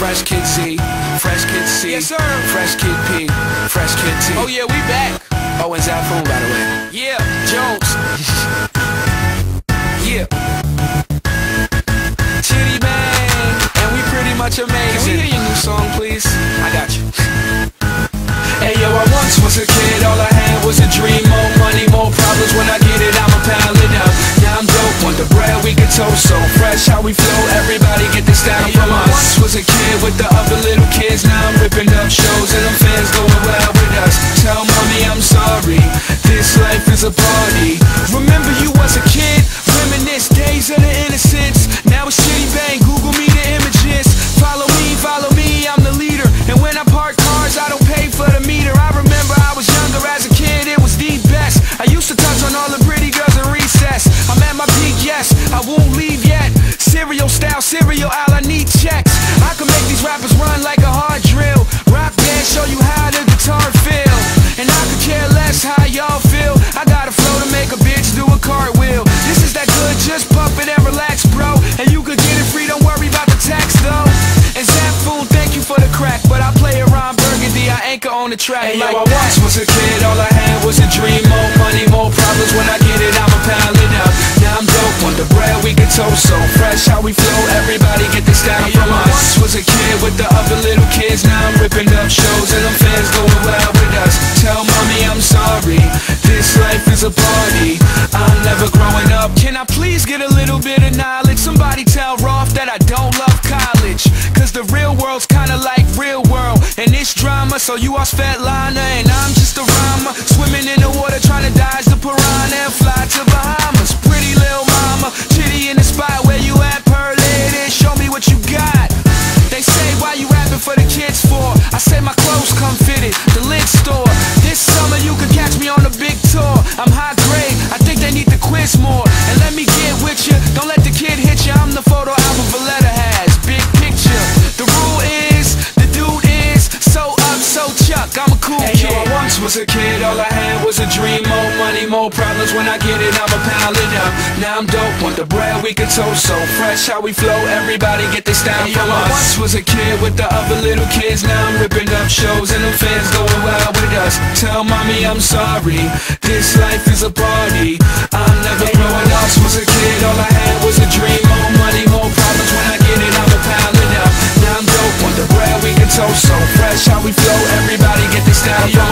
Fresh Kid Z, Fresh Kid C, yes sir, Fresh Kid P, Fresh Kid T. Oh yeah, we back. Oh, and Zafoon, by the way. Yeah, Jones. Yeah. Chitty Bang, and we pretty much amazing. Can we hear your new song, please? I got you. Hey yo, I once was a kid, all I had was a dream. More money, more problems, when I get it, I'ma pile it up. Now I'm dope, want the bread, we can toast. So fresh how we flow, everybody get this down from us. Once was a kid with the other little kids. Now I'm ripping up shows and them fans going wild with us. Tell mommy I'm sorry, this life is a party. Remember you was a kid, reminisce days of the innocence. Now it's Chitty Bang, Google me the images. Follow me, I'm the leader. And when I park cars, I don't pay for the meter. I remember I was younger as a kid, it was the best. I used to touch on all the pretty girls in recess. I'm at my peak, yes, I won't leave yet. Cereal style, cereal aisle, I need checks. I can make these rappers run like a hard drill. Rock band, show you how the guitar feel. And I could care less how y'all feel. I got a flow to make a bitch do a cartwheel. This is that good, just pump it and relax, bro. And you could get it free, don't worry about the tax though. And Zafoon, thank you for the crack, but I play around Burgundy, I anchor on the track. Hey, like yo, I once was a kid, all I had was a dream. More money, more problems, when I get it, I'ma pile it up. Now I'm dope, want the bread, we can toast. So fresh how we flow, everybody get this down from us. Once was a kid with the other little kids. Now I'm ripping up shows and them fans going wild with us. Tell mommy I'm sorry, this life is a party. I'm never growing up. Can I please get a little bit of knowledge? Somebody tell Rolf that I don't love college, cause the real world's kinda like real world, and it's drama. So you are Svetlana and I'm just a rhymer, swimming in the water trying to dodge the piranha and fly to Bahamas. Pretty little mama, Chitty in the spot where you at, pearl lady, show me what you got. They say why you rapping for the kids for? I say my clothes come fitted, the lid store. This summer you could catch me on a big tour. I'm high grade, I think they need to quiz more. And let me get with you, don't let the kid hit you. I'm the photo album Valletta has, big picture. The rule is, the dude is so up, so Chuck, I'm a cool kid. Yo, I once was a kid, all I had was a dream. More money, more problems, when I get it, I'ma pile it up. Now I'm dope, want the bread, we can toast. So fresh how we flow, everybody get this down from us. I once was a kid with the other little kids. Now I'm ripping up shows and them fans going wild with us. Tell mommy I'm sorry, this life is a party. I'm never growing up. Was a kid, all I had was a dream. More money, more problems, when I get it, I'ma pile it up. Now I'm dope, want the bread, we can toast. So fresh how we flow, everybody get this down from us.